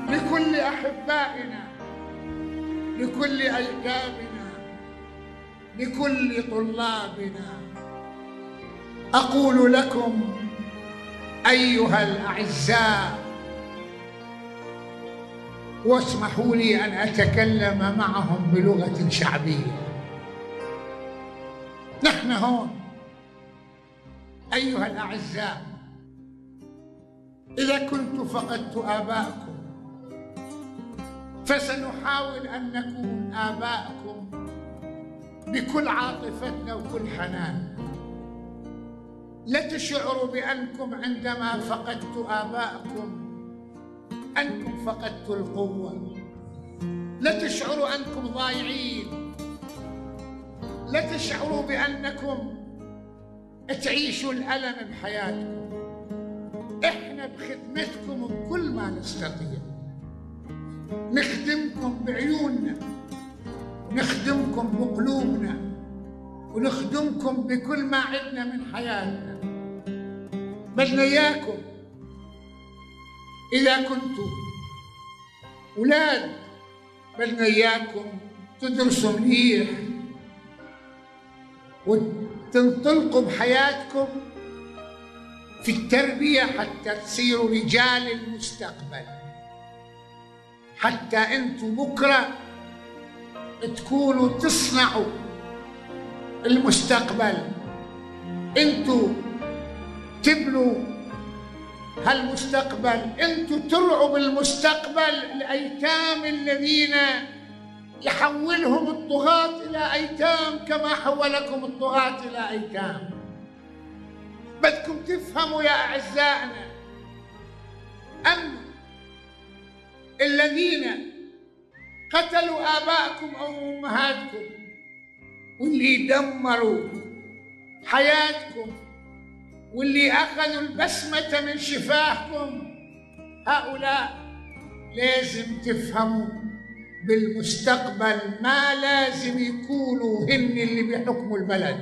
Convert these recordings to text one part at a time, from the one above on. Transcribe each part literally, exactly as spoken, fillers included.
لكل أحبائنا، لكل أيتامنا، لكل طلابنا، أقول لكم أيها الأعزاء، واسمحوا لي أن أتكلم معهم بلغة شعبية. نحن هون أيها الأعزاء، إذا كنت فقدت آباءكم فسنحاول أن نكون آباءكم بكل عاطفتنا وكل حنان. لا تشعروا بأنكم عندما فقدت آباءكم أنكم فقدتوا القوة، لا تشعروا أنكم ضايعين، لا تشعروا بأنكم تعيشوا الألم بحياتكم. إحنا بخدمتكم بكل ما نستطيع، نخدمكم بعيوننا، نخدمكم بقلوبنا، ونخدمكم بكل ما عندنا من حياتنا. بدنا إياكم إذا كنتوا أولاد، بدنا إياكم تدرسوا مليح وتنطلقوا بحياتكم في التربية حتى تصيروا رجال المستقبل، حتى أنتوا بكرة تكونوا تصنعوا المستقبل، أنتوا تبنوا هالمستقبل، أنتوا ترعوا بالمستقبل الأيتام الذين يحولهم الطغاة إلى أيتام كما حولكم الطغاة إلى أيتام. بدكم تفهموا يا أعزائنا أن الذين قتلوا آباءكم أو أمهاتكم واللي دمروا حياتكم واللي أخذوا البسمة من شفاهكم، هؤلاء لازم تفهموا بالمستقبل ما لازم يكونوا هن اللي بيحكموا البلد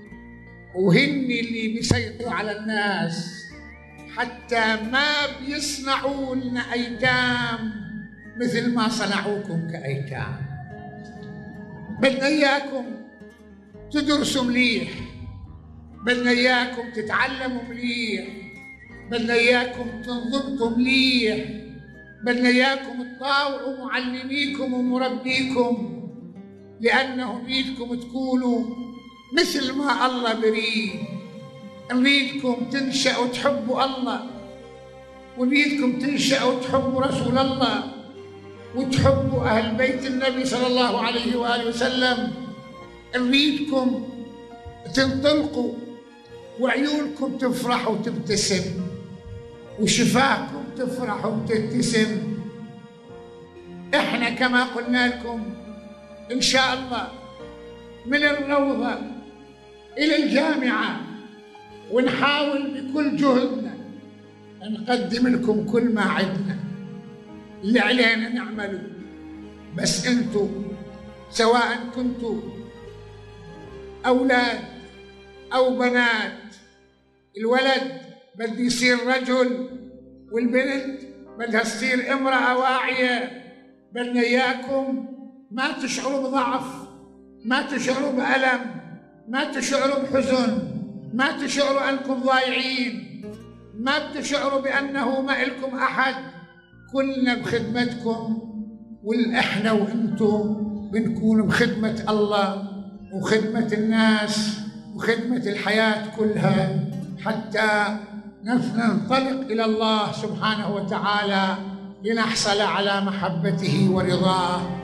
وهن اللي بيسيطروا على الناس، حتى ما بيصنعوا لنا أيتام مثل ما صنعوكم كأيتام. بدنا إياكم تدرسوا مليح، بدنا إياكم تتعلموا مليح، بدنا إياكم تنضبطوا مليح، بدنا إياكم تطاوعوا معلميكم ومربيكم، لأنه بيدكم تكونوا مثل ما الله بريد. نريدكم تنشأوا تحبوا الله، ونريدكم تنشأوا تحبوا رسول الله، وتحبوا أهل بيت النبي صلى الله عليه وآله وسلم. نريدكم تنطلقوا وعيونكم تفرح وتبتسم وشفاهكم تفرح وتبتسم. احنا كما قلنا لكم ان شاء الله من الروضة الى الجامعة، ونحاول بكل جهدنا نقدم لكم كل ما عندنا اللي علينا نعمله. بس انتم سواء كنتوا اولاد أو بنات، الولد بده يصير رجل والبنت بدها تصير امرأة واعية. بدنا إياكم ما تشعروا بضعف، ما تشعروا بألم، ما تشعروا بحزن، ما تشعروا أنكم ضايعين، ما بتشعروا بأنه ما إلكم أحد. كلنا بخدمتكم، والإحنا وإنتم بنكون بخدمة الله وخدمة الناس وخدمة الحياة كلها، حتى ننطلق إلى الله سبحانه وتعالى لنحصل على محبته ورضاه.